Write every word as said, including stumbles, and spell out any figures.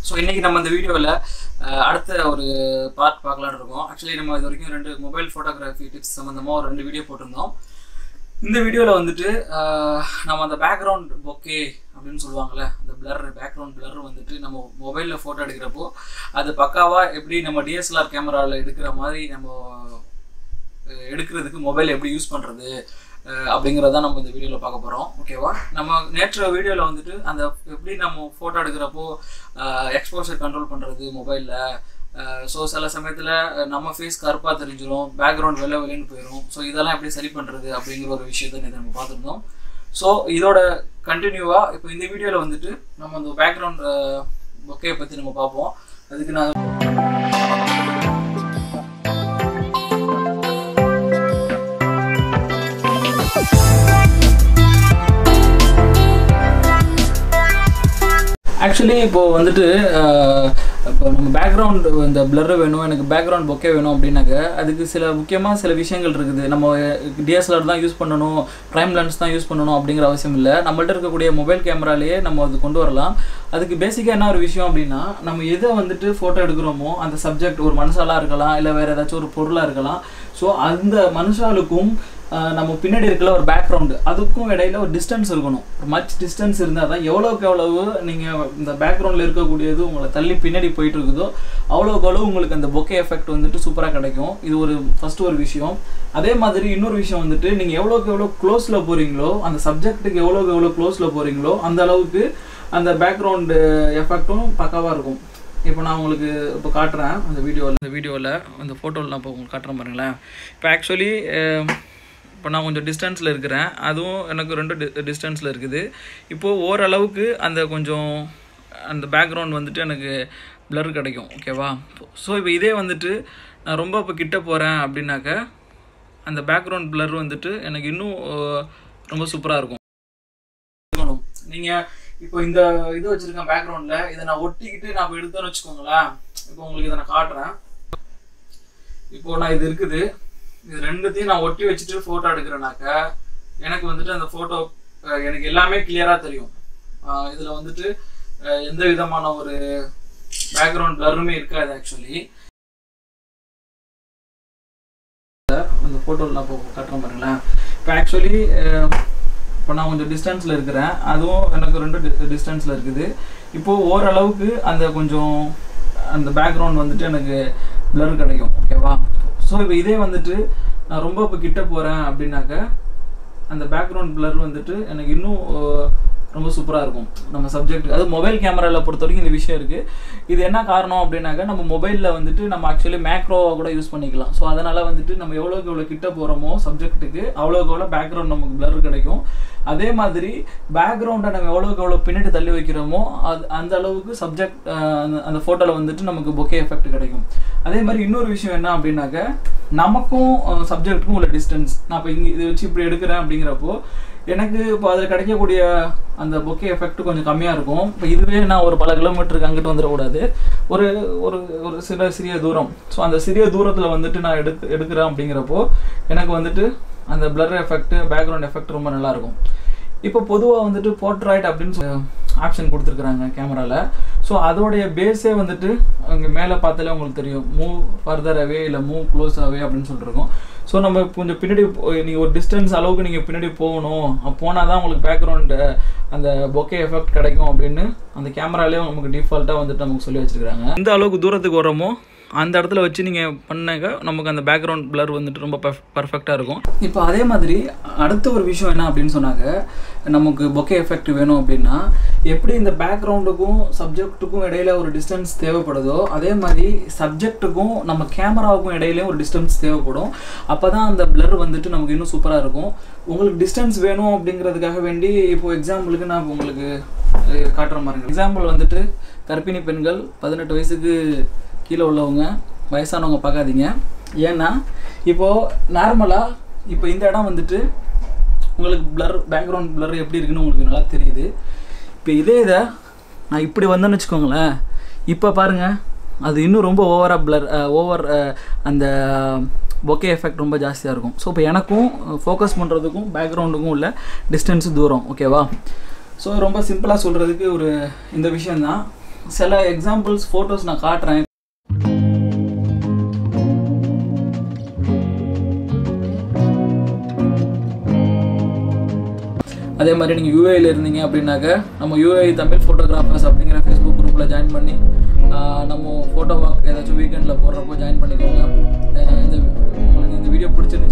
So இன்றைக்கி நம்ம இந்த வீடியோவில் அடுத்த ஒரு பார்ட் பார்க்கலான்னு இருக்கோம். ஆக்சுவலி நம்ம இது வரைக்கும் ரெண்டு மொபைல் ஃபோட்டோகிராஃபி டிப்ஸ் சம்மந்தமாக ஒரு ரெண்டு வீடியோ போட்டிருந்தோம். இந்த வீடியோவில் வந்துட்டு நம்ம அந்த பேக்ரவுண்ட் பொக்கே அப்படின்னு சொல்லுவாங்கள்ல, அந்த பிளர் பேக்ரவுண்ட் பிளர் வந்துட்டு நம்ம மொபைலில் ஃபோட்டோ எடுக்கிறப்போ அது பக்காவாக எப்படி நம்ம டிஎஸ்எல்ஆர் கேமராவில் எடுக்கிற மாதிரி நம்ம எடுக்கிறதுக்கு மொபைல் எப்படி யூஸ் பண்ணுறது அப்படிங்கிறதான் நம்ம இந்த வீடியோவில் பார்க்க போகிறோம். ஓகேவா? நம்ம நேற்று வீடியோவில் வந்துட்டு அந்த எப்படி நம்ம ஃபோட்டோ எடுக்கிறப்போ எக்ஸ்போஷர் கண்ட்ரோல் பண்ணுறது மொபைலில். ஸோ சில சமயத்தில் நம்ம ஃபேஸ் கருப்பாக தெரிஞ்சிடும், பேக்ரவுண்ட் வெளில வெளியேன்னு போயிடும். ஸோ இதெல்லாம் எப்படி சரி பண்ணுறது அப்படிங்கிற ஒரு விஷயத்தை நேற்று நம்ம பார்த்துருந்தோம். ஸோ இதோட கண்டினியூவாக இப்போ இந்த வீடியோவில் வந்துட்டு நம்ம அந்த பேக்ரவுண்ட் பொக்கையை பற்றி நம்ம பார்ப்போம். அதுக்கு நான் ஆக்சுவலி இப்போது வந்துட்டு இப்போ நம்ம பேக்ரவுண்ட் இந்த பிளர் வேணும், எனக்கு பேக்ரவுண்ட் பொக்கே வேணும் அப்படின்னாக்க அதுக்கு சில முக்கியமாக சில விஷயங்கள் இருக்குது. நம்ம டிஎஸ்எல்ஆர் தான் யூஸ் பண்ணணும், ப்ரைம் லென்ஸ் தான் யூஸ் பண்ணணும் அப்படிங்கிற அவசியம் இல்லை. நம்மள்ட்ட இருக்கக்கூடிய மொபைல் கேமராலேயே நம்ம அது கொண்டு வரலாம். அதுக்கு பேசிக்காக என்ன ஒரு விஷயம் அப்படின்னா, நம்ம எதை வந்துட்டு ஃபோட்டோ எடுக்கிறோமோ அந்த சப்ஜெக்ட் ஒரு மனுஷாலாக இருக்கலாம், இல்லை வேறு ஏதாச்சும் ஒரு பொருளாக இருக்கலாம். ஸோ அந்த மனுஷாலுக்கும் நம்ம பின்னாடி இருக்கிற ஒரு பேக்ரவுண்டு அதுக்கும் இடையில ஒரு டிஸ்டன்ஸ் இருக்கணும். ஒரு மச் டிஸ்டன்ஸ் இருந்தால் தான் எவ்வளோக்கு எவ்வளவு நீங்கள் இந்த பேக்ரவுண்டில் இருக்கக்கூடியது உங்களை தள்ளி பின்னாடி போயிட்டு இருக்குதோ அவ்வளோக்கு அவ்வளோ உங்களுக்கு அந்த பொக்கே எஃபெக்ட் வந்துட்டு சூப்பராக கிடைக்கும். இது ஒரு ஃபஸ்ட்டு ஒரு விஷயம். அதே மாதிரி இன்னொரு விஷயம் வந்துட்டு நீங்கள் எவ்வளோக்கு எவ்வளோ க்ளோஸில் போகிறீங்களோ, அந்த சப்ஜெக்ட்டுக்கு எவ்வளோக்கு எவ்வளோ க்ளோஸில் போகிறீங்களோ அந்த அளவுக்கு அந்த பேக்ரவுண்டு எஃபெக்டும் பக்காவாக இருக்கும். இப்போ நான் உங்களுக்கு இப்போ காட்டுறேன் அந்த வீடியோவில் இந்த வீடியோவில் அந்த ஃபோட்டோவில் நான் இப்போ உங்களுக்கு காட்டுறேன் பாருங்களேன். இப்போ ஆக்சுவலி இப்போ நான் கொஞ்சம் டிஸ்டன்ஸில் இருக்கிறேன், அதுவும் எனக்கு ரெண்டு டி டிஸ்டன்ஸில் இருக்குது. இப்போது ஓரளவுக்கு அந்த கொஞ்சம் அந்த பேக்ரவுண்ட் வந்துட்டு எனக்கு பிளர் கிடைக்கும். ஓகேவா? ஸோ இப்போ இதே வந்துட்டு நான் ரொம்ப இப்போ கிட்ட போகிறேன் அப்படின்னாக்க அந்த பேக்ரவுண்ட் பிளர் வந்துட்டு எனக்கு இன்னும் ரொம்ப சூப்பராக இருக்கும். நீங்கள் இப்போ இந்த இது வச்சுருக்கேன் பேக்ரவுண்டில், இதை நான் ஒட்டிக்கிட்டு நான் இப்போ எடுத்தேன்னு வச்சுக்கோங்களேன். இப்போ உங்களுக்கு இதை நான் காட்டுறேன். இப்போது நான் இது இருக்குது, இது ரெண்டுத்தையும் நான் ஒட்டி வச்சுட்டு ஃபோட்டோ எடுக்கிறேனாக்க எனக்கு வந்துட்டு அந்த ஃபோட்டோ எனக்கு எல்லாமே கிளியராக தெரியும். இதில் வந்துட்டு எந்த விதமான ஒரு பேக்ரவுண்ட் பிளருமே இருக்காது. ஆக்சுவலி அந்த ஃபோட்டோவில் நான் இப்போ காட்டுறேன் பாருங்களேன். இப்போ ஆக்சுவலி இப்போ நான் கொஞ்சம் டிஸ்டன்ஸில் இருக்கிறேன், அதுவும் எனக்கு ரெண்டு டிஸ்டன்ஸில் இருக்குது. இப்போது ஓரளவுக்கு அந்த கொஞ்சம் அந்த பேக்ரவுண்ட் வந்துட்டு எனக்கு பிளர் கிடைக்கும். ஓகேவா? ஸோ இப்போ இதே வந்துட்டு நான் ரொம்ப இப்போ கிட்ட போகிறேன் அப்படின்னாக்க அந்த பேக்ரவுண்ட் பிளர் வந்துட்டு எனக்கு இன்னும் ரொம்ப சூப்பராக இருக்கும் நம்ம சப்ஜெக்ட். அது மொபைல் கேமராவில் பொறுத்த வரைக்கும் இந்த விஷயம் இருக்குது. இது என்ன காரணம் அப்படின்னாக்க நம்ம மொபைலில் வந்துட்டு நம்ம ஆக்சுவலி மேக்ரோவாக கூட யூஸ் பண்ணிக்கலாம். ஸோ அதனால் வந்துட்டு நம்ம எவ்வளோக்கு எவ்வளோ கிட்ட போகிறோமோ சப்ஜெக்ட்டுக்கு அவ்வளோக்கு எவ்வளோ பேக்ரவுண்ட் நமக்கு பிளர் கிடைக்கும். அதே மாதிரி பேக்ரவுண்டை நம்ம எவ்வளோக்கு எவ்வளோ பின்னாடி தள்ளி வைக்கிறோமோ அது அந்த அளவுக்கு சப்ஜெக்ட் அந்த ஃபோட்டோவில் வந்துட்டு நமக்கு பொக்கே எஃபெக்ட் கிடைக்கும். அதே மாதிரி இன்னொரு விஷயம் என்ன அப்படின்னாக்க நமக்கும் சப்ஜெக்ட்டுக்கும் உள்ள டிஸ்டன்ஸ். நான் இப்போ இங்கே இதை வச்சு இப்படி எடுக்கிறேன் அப்படிங்கிறப்போ எனக்கு இப்போ அதில் கிடைக்கக்கூடிய அந்த பொக்கே எஃபெக்ட் கொஞ்சம் கம்மியாக இருக்கும். இப்போ இதுவே நான் ஒரு பல கிலோமீட்டருக்கு அங்கிட்டு வந்துடக்கூடாது, ஒரு ஒரு ஒரு சில சிறிய தூரம். ஸோ அந்த சிறிய தூரத்தில் வந்துட்டு நான் எடுத்து எடுக்கிறேன் அப்படிங்கிறப்போ எனக்கு வந்துட்டு அந்த பிளர் எஃபெக்ட் பேக்ரவுண்ட் எஃபெக்ட் ரொம்ப நல்லாயிருக்கும். இப்போ பொதுவாக வந்துட்டு போர்ட்ரைட் அப்படின்னு சொல்லி ஆப்ஷன் கொடுத்துருக்குறாங்க கேமராவில். ஸோ அதோடைய பேஸே வந்துட்டு அங்கே மேலே பார்த்தாலே உங்களுக்கு தெரியும், மூவ் ஃபர்தர் அவே இல்லை மூவ் க்ளோஸ் அவே அப்படின்னு சொல்லியிருக்கோம். ஸோ நம்ம கொஞ்சம் பின்னாடி நீங்கள் ஒரு டிஸ்டன்ஸ் அளவுக்கு நீங்கள் பின்னாடி போகணும், போனால் தான் உங்களுக்கு பேக்ரவுண்டு அந்த பொக்கே எஃபெக்ட் கிடைக்கும் அப்படின்னு அந்த கேமராலேயே நமக்கு டிஃபால்ட்டாக வந்துட்டு நமக்கு சொல்லி வச்சுருக்காங்க. எந்த அளவுக்கு தூரத்துக்கு வரோமோ அந்த இடத்துல வச்சு நீங்கள் பண்ணாக்க நமக்கு அந்த பேக்ரவுண்ட் பிளர் வந்துட்டு ரொம்ப பர்ஃப் பர்ஃபெக்டாக இருக்கும். இப்போ அதே மாதிரி அடுத்த ஒரு விஷயம் என்ன அப்படின்னு சொன்னாங்க, நமக்கு பொக்கே எஃபெக்ட் வேணும் அப்படின்னா எப்படி இந்த பேக்ரவுண்டுக்கும் சப்ஜெக்ட்டுக்கும் இடையில ஒரு டிஸ்டன்ஸ் தேவைப்படுதோ அதே மாதிரி சப்ஜெக்ட்டுக்கும் நம்ம கேமராவுக்கும் இடையிலையும் ஒரு டிஸ்டன்ஸ் தேவைப்படும். அப்போ தான் அந்த பிளர் வந்துட்டு நமக்கு இன்னும் சூப்பராக இருக்கும். உங்களுக்கு டிஸ்டன்ஸ் வேணும் அப்படிங்கிறதுக்காக வேண்டி இப்போ எக்ஸாம்பிளுக்கு நான் உங்களுக்கு காட்டுற மாதிரி எக்ஸாம்பிள் வந்துட்டு கர்ப்பிணி பெண்கள் பதினெட்டு வயசுக்கு கீழே உள்ளவங்க வயசானவங்க பார்க்காதீங்க. ஏன்னா இப்போது நார்மலாக இப்போ இந்த இடம் வந்துட்டு உங்களுக்கு பிளர் பேக்ரவுண்ட் பிளர் எப்படி இருக்குன்னு உங்களுக்கு நல்லா தெரியுது. இப்போ இதே இதை நான் இப்படி வந்தேன்னு வச்சுக்கோங்களேன், இப்போ பாருங்கள் அது இன்னும் ரொம்ப ஓவராக பிளர் ஓவர் அந்த பொக்கே எஃபெக்ட் ரொம்ப ஜாஸ்தியாக இருக்கும். ஸோ இப்போ எனக்கும் ஃபோக்கஸ் பண்ணுறதுக்கும் பேக்ரவுண்டுக்கும் உள்ள டிஸ்டன்ஸு தூரம். ஓகேவா? ஸோ ரொம்ப சிம்பிளாக சொல்கிறதுக்கு ஒரு இந்த விஷயந்தான். சில எக்ஸாம்பிள்ஸ் ஃபோட்டோஸ் நான் காட்டுறேன். அதே மாதிரி நீங்கள் யூஏயில் இருந்தீங்க அப்படின்னாக்க நம்ம யூஏ தமிழ் ஃபோட்டோகிராஃபர்ஸ் அப்படிங்கிற ஃபேஸ்புக் குரூப்பில் ஜாயின் பண்ணி நம்ம ஃபோட்டோ வாக் ஏதாச்சும் வீக்கெண்டில் போடுறப்போ ஜாயின் பண்ணிக்கோங்க. இந்த உங்களுக்கு இந்த வீடியோ பிடிச்சிருந்துச்சு